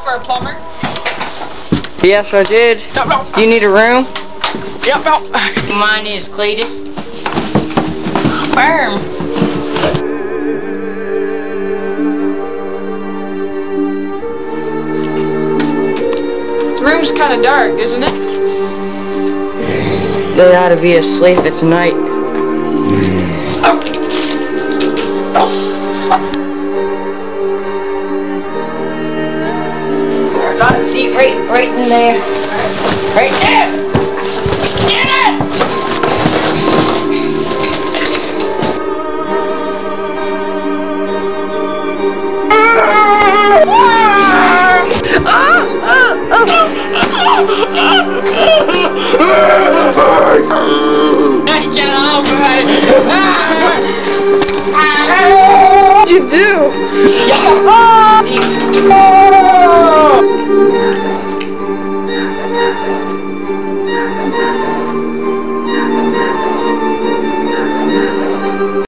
for a plumber? Yes, I did. Do you need a room? Yep, mine is Cletus. Firm. The room's kind of dark, isn't it? They ought to be asleep. It's night. Got a seat right in there. Right there! Get it! Get over it! What'd you do?